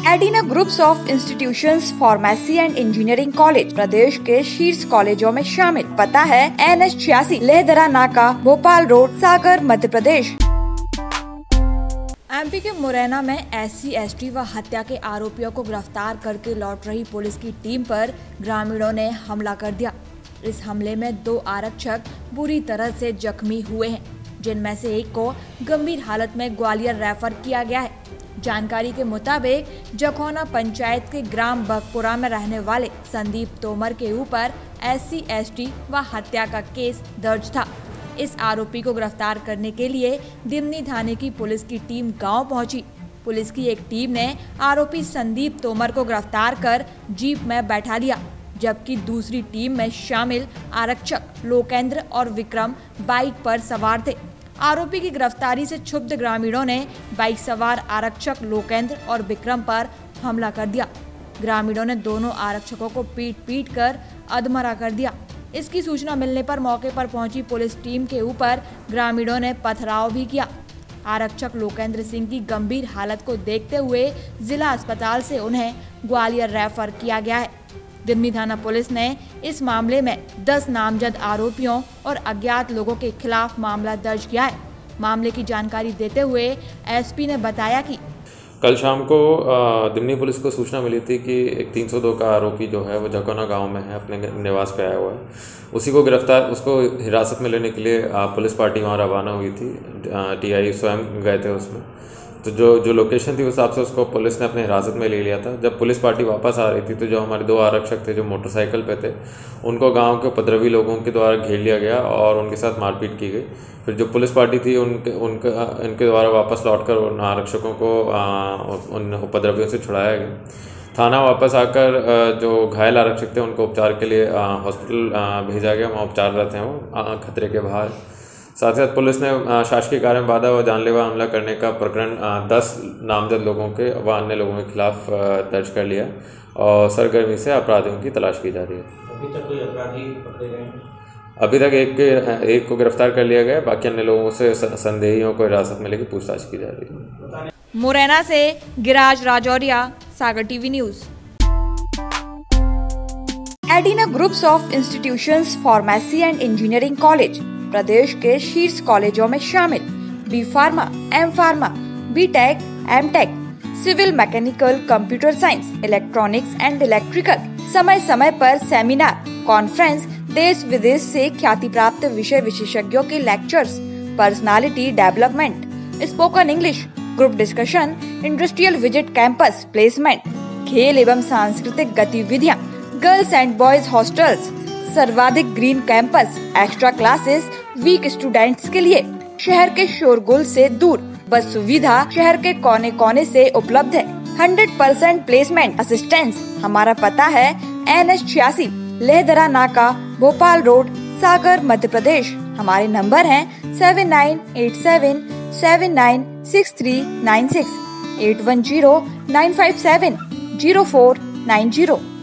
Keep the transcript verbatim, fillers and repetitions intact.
एडिना groups of institutions pharmacy and engineering college प्रदेश के शीर्ष कॉलेजों में शामिल। पता है एन एच छियासी लेहदरा नाका, भोपाल रोड, सागर, मध्य प्रदेश। एमपी के मुरैना में एस सी एस टी व हत्या के आरोपियों को गिरफ्तार करके लौट रही पुलिस की टीम पर ग्रामीणों ने हमला कर दिया। इस हमले में दो आरक्षक बुरी तरह से जख्मी हुए हैं, जिनमें से एक को गंभीर हालत में ग्वालियर रेफर किया गया है। जानकारी के मुताबिक जखौना पंचायत के ग्राम बगपुरा में रहने वाले संदीप तोमर के ऊपर एस सी एस टी व हत्या का केस दर्ज था। इस आरोपी को गिरफ्तार करने के लिए दिमनी थाने की पुलिस की टीम गांव पहुंची। पुलिस की एक टीम ने आरोपी संदीप तोमर को गिरफ्तार कर जीप में बैठा लिया, जबकि दूसरी टीम में शामिल आरक्षक लोकेंद्र और विक्रम बाइक पर सवार थे। आरोपी की गिरफ्तारी से क्षुब्ध ग्रामीणों ने बाइक सवार आरक्षक लोकेंद्र और विक्रम पर हमला कर दिया। ग्रामीणों ने दोनों आरक्षकों को पीट पीट कर अधमरा कर दिया। इसकी सूचना मिलने पर मौके पर पहुंची पुलिस टीम के ऊपर ग्रामीणों ने पथराव भी किया। आरक्षक लोकेंद्र सिंह की गंभीर हालत को देखते हुए जिला अस्पताल से उन्हें ग्वालियर रेफर किया गया है। दिमनी थाना पुलिस ने इस मामले में दस नामजद आरोपियों और अज्ञात लोगों के खिलाफ मामला दर्ज किया है। मामले की जानकारी देते हुए एस पी ने बताया कि कल शाम को दिमनी पुलिस को सूचना मिली थी कि एक तीन सौ दो का आरोपी जो है वो जखौना गांव में है, अपने निवास पे आया हुआ है। उसी को गिरफ्तार उसको हिरासत में लेने के लिए पुलिस पार्टी वहाँ रवाना हुई थी। टी आई स्वयं गए थे उसमें, तो जो जो लोकेशन थी उस हिसाब से उसको पुलिस ने अपने हिरासत में ले लिया था। जब पुलिस पार्टी वापस आ रही थी तो जो हमारे दो आरक्षक थे जो मोटरसाइकिल पे थे, उनको गांव के उपद्रवी लोगों के द्वारा घेर लिया गया और उनके साथ मारपीट की गई। फिर जो पुलिस पार्टी थी उनके उनके इनके द्वारा वापस लौटकर उन आरक्षकों को आ, उन उपद्रवियों से छुड़ाया गया। थाना वापस आकर जो घायल आरक्षक थे उनको उपचार के लिए हॉस्पिटल भेजा गया। वहाँ उपचाररत हैं, वो खतरे के बाहर। साथ ही साथ पुलिस ने शासकीय कार्य में बाधा व जानलेवा हमला करने का प्रकरण दस नामजद लोगों के व अन्य लोगों के खिलाफ दर्ज कर लिया और सरगर्मी से अपराधियों की तलाश की जा रही है। अभी तक कोई अपराधी पकड़े गए? अभी तक एक के एक को गिरफ्तार कर लिया गया, बाकी अन्य लोगों से संदेहियों को हिरासत में लेकर पूछताछ की जा रही है। मुरैना से Giraj Rajoriya, Sagar TV news. Adina groups of institutions pharmacy and engineering college प्रदेश के शीर्ष कॉलेजों में शामिल। B pharma, M pharma, B tech, M tech, civil mechanical, computer science, electronics and electrical. समय समय पर सेमिनार, कॉन्फ्रेंस, देश विदेश से ख्याति प्राप्त विषय विशेषज्ञों के lectures, personality development, spoken English, group discussion, industrial visit, campus placement, खेल एवं सांस्कृतिक गतिविधियाँ, गर्ल्स एंड बॉयज हॉस्टल्स, सर्वाधिक green campus, extra classes weak students के लिए। शहर के शोरगुल से दूर, बस सुविधा शहर के कोने कोने से उपलब्ध है। Hundred percent placement assistance. हमारा पता है एन एच छियासी लेहदरा नाका, भोपाल रोड, सागर, मध्य प्रदेश। हमारे नंबर हैं seven nine eight seven seven nine six three nine six, eight one zero nine five seven zero four nine zero.